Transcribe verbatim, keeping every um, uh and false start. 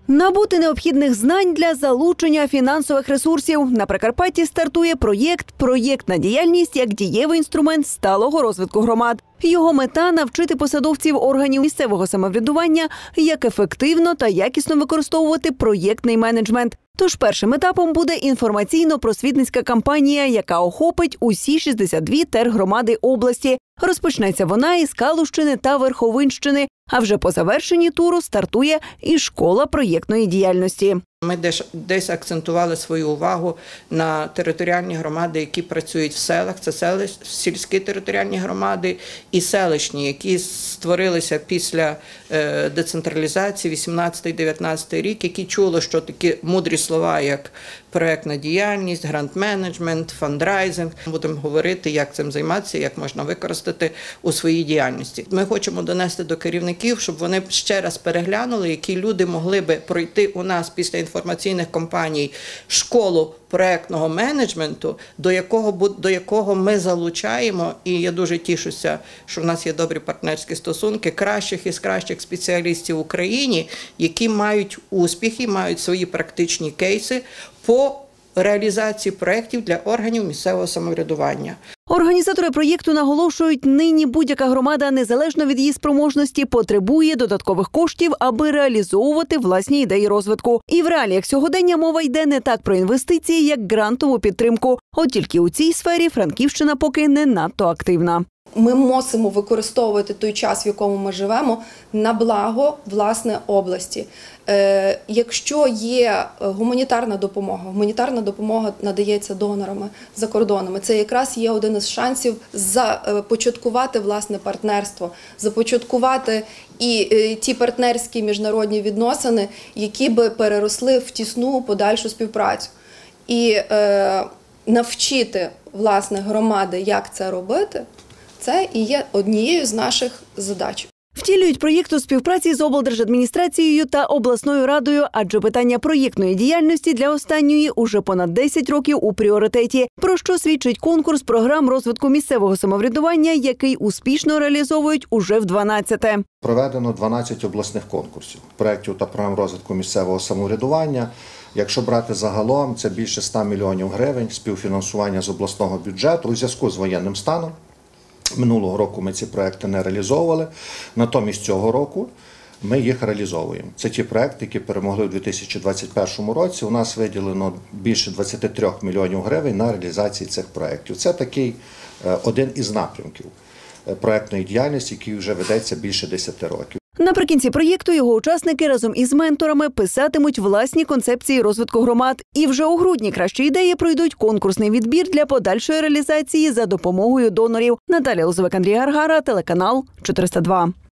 Набути необхідних знань для залучення фінансових ресурсів. На Прикарпатті стартує проєкт «Проєктна діяльність» як дієвий інструмент сталого розвитку громад. Його мета – навчити посадовців органів місцевого самоврядування, як ефективно та якісно використовувати проєктний менеджмент. Тож першим етапом буде інформаційно-просвітницька кампанія, яка охопить усі шістдесят дві тергромади області. Розпочнеться вона із Калущини та Верховинщини, а вже по завершенні туру стартує і школа проєктної діяльності. Ми десь, десь акцентували свою увагу на територіальні громади, які працюють в селах. Це селищ, сільські територіальні громади і селищні, які створилися після е, децентралізації вісімнадцятий-дев'ятнадцятий рік, які чули, що такі мудрі слова, як проєктна діяльність, грант-менеджмент, фандрайзинг. Будемо говорити, як цим займатися, як можна використати у своїй діяльності. Ми хочемо донести до керівників, щоб вони ще раз переглянули, які люди могли би пройти у нас після інформаційних кампаній школу проєктного менеджменту, до якого, до якого ми залучаємо, і я дуже тішуся, що в нас є добрі партнерські стосунки, кращих із кращих спеціалістів в Україні, які мають успіхи, мають свої практичні кейси по реалізації проєктів для органів місцевого самоврядування. Організатори проєкту наголошують, нині будь-яка громада, незалежно від її спроможності, потребує додаткових коштів, аби реалізовувати власні ідеї розвитку. І в реаліях сьогодення мова йде не так про інвестиції, як грантову підтримку. От тільки у цій сфері Франківщина поки не надто активна. Ми мусимо використовувати той час, в якому ми живемо, на благо, власне, області. Е, якщо є гуманітарна допомога, гуманітарна допомога надається донорами за кордонами, це якраз є один із шансів започаткувати, власне, партнерство, започаткувати і е, ті партнерські міжнародні відносини, які би переросли в тісну подальшу співпрацю. І е, навчити, власне, громади, як це робити, це і є однією з наших задач. Втілюють проєкт у співпраці з облдержадміністрацією та обласною радою, адже питання проєктної діяльності для останньої уже понад десять років у пріоритеті, про що свідчить конкурс програм розвитку місцевого самоврядування, який успішно реалізовують уже в дванадцяте. Проведено дванадцять обласних конкурсів, проєктів та програм розвитку місцевого самоврядування. Якщо брати загалом, це більше ста мільйонів гривень співфінансування з обласного бюджету у зв'язку з воєнним станом. Минулого року ми ці проекти не реалізовували, натомість цього року ми їх реалізовуємо. Це ті проекти, які перемогли у дві тисячі двадцять першому році. У нас виділено більше двадцяти трьох мільйонів гривень на реалізацію цих проєктів. Це такий один із напрямків проєктної діяльності, який вже ведеться більше десяти років. Наприкінці проєкту його учасники разом із менторами писатимуть власні концепції розвитку громад. І вже у грудні кращі ідеї пройдуть конкурсний відбір для подальшої реалізації за допомогою донорів. Наталія Лозовик, Андрій Гаргара, телеканал чотириста два.